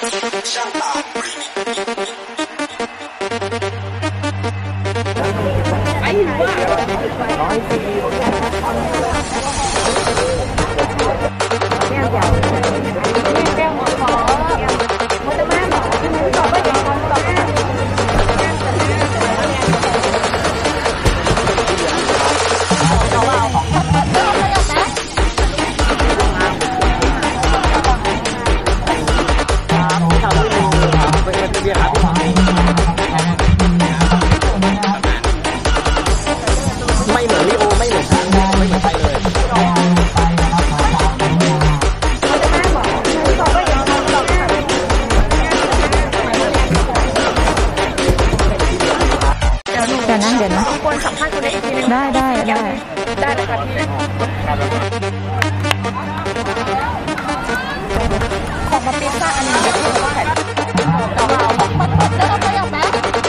ไม่เหมือนลิโอไม่เหมือนช้างไม่เหมือนใครเลยเดี๋ยวนะควรสัมภาษณ์คนเล็กอีกทีนึงได้เลยค่ะพี่ของมาพิซซ่าอันนี้แล้วเราไปอย่างแม่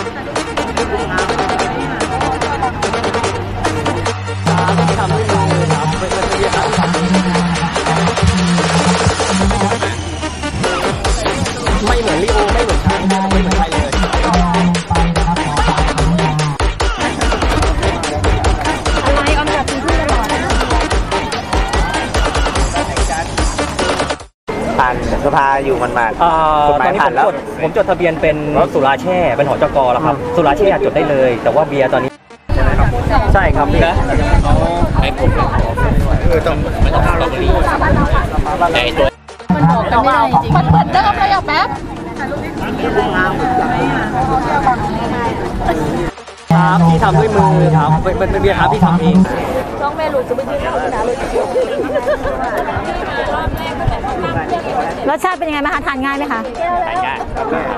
ทำด้วยมือครับเป็นเรียกครับไม่เหมือนลิโอไม่เหมือนช้างไม่เหมือนใครเลยผ่านสภาอยู่มันมาตอนนี้ผมจดทะเบียนเป็นสุราแช่เป็นหจก.แล้วครับสุราแช่จดได้เลยแต่ว่าเบียร์ตอนนี้ใช่ครับนะให้ผมต้องไม่ต้องสตรอเบอรี่ในตัวมันบอกกันไม่ได้จริงมันเปิดเริ่มเลยอ่ะแป๊บครับที่ทำด้วยมือครับเป็นเบียร์ครับที่ทำเองต้องแม่ลูกจะไม่ยื่นเข้าสนามเลยรสชาติเป็นยังไงไหมคะทานง่ายไหมคะทานง่าย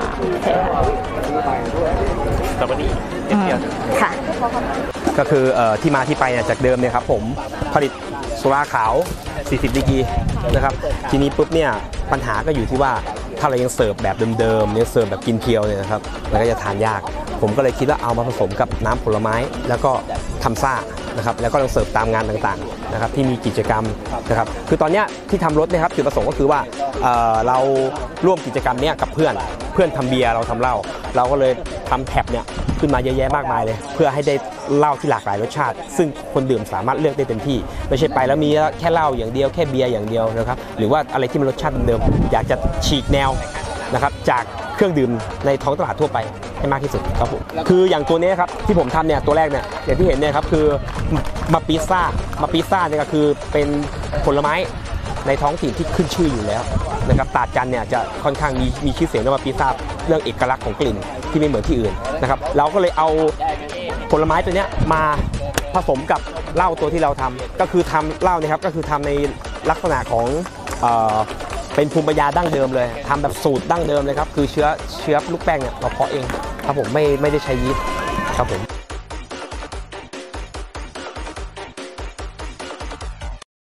สตรอเบอรี่ค่ะก็คือที่มาที่ไปเนี่ยจากเดิมเนี่ยครับผมผลิตสุราขาว40ดีกรีนะครับทีนี้ปุ๊บเนี่ยปัญหาก็อยู่ที่ว่าถ้าเรายังเสิร์ฟแบบเดิมๆเนี่ยเสิร์ฟแบบกินเพียวเนี่ยนะครับมันก็จะทานยากผมก็เลยคิดว่าเอามาผสมกับน้ำผลไม้แล้วก็ทำซ่านะครับแล้วก็ลองเสิร์ฟตามงานต่างๆนะครับที่มีกิจกรรมนะครับคือตอนนี้ที่ทำรถเนี่ยครับจุดประสงค์ก็คือว่าเราร่วมกิจกรรมเนี้ยกับเพื่อนทำเบียร์เราทำเหล้าเราก็เลยทำแท็บเนี่ยขึ้นมาเยอะแยะมากมายเลยเพื่อให้ได้เหล้าที่หลากหลายรสชาติซึ่งคนดื่มสามารถเลือกได้เต็มที่ไม่ใช่ไปแล้วมีแค่เหล้าอย่างเดียวแค่เบียร์อย่างเดียวนะครับหรือว่าอะไรที่มันรสชาติเดิมอยากจะฉีกแนวนะครับจากเครื่องดื่มในท้องตลาดทั่วไปให้มากที่สุดครับผมคืออย่างตัวนี้ครับที่ผมทำเนี่ยตัวแรกเนี่ยอย่างที่เห็นเนี่ยครับคือมาปิซซ่าเนี่ยก็คือเป็นผลไม้ในท้องถิ่นที่ขึ้นชื่ออยู่แล้วนะครับตาดจันเนี่ยจะค่อนข้างมีชื่อเสียงเรื่องมาปิซซ่าเรื่องเอกลักษณ์ของกลิ่นที่ไม่เหมือนที่อื่นนะครับเราก็เลยเอาผลไม้ตัวนี้มาผสมกับเหล้าตัวที่เราทำก็คือทำเหล้าเนี่ยครับก็คือทำในลักษณะของเป็นภูมิปัญญาดั้งเดิมเลยทำแบบสูตรดั้งเดิมเลยครับคือเชื้อลูกแป้งเนี่ยเราเพาะเองครับผมไม่ได้ใช้ยีสต์ครับผม